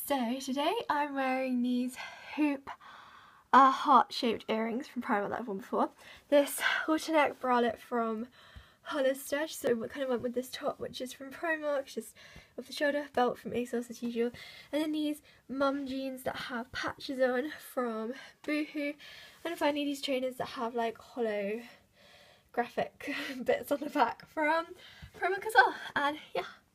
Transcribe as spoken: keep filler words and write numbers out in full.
So today I'm wearing these hoop uh, heart-shaped earrings from Primark that I've worn before. This halter neck bralette from Hollister, so we kind of went with this top which is from Primark, just off the shoulder, belt from ASOS as usual, and then these mum jeans that have patches on from Boohoo, and finally these trainers that have like hollow graphic bits on the back from Primark as well. And yeah.